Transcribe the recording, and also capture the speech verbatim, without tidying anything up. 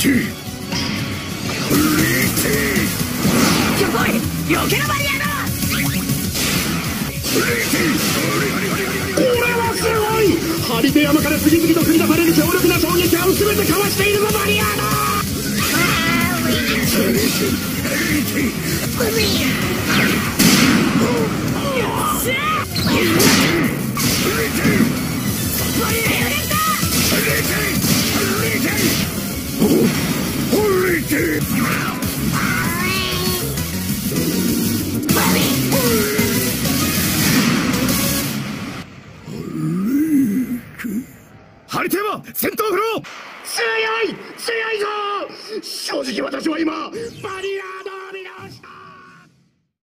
ティフリーティよこい避けるバリアだ。 フリーティこれはすごい。ハリベ山から次々と繰り出される強力な衝撃波を全てかわしているぞバリアード。 フリーティフリーティブリアよっしゃフリーティバリアレンタフリーティフリーティフリーティハリテーマ戦闘フロー。 強い強いぞ。正直私は今バリアード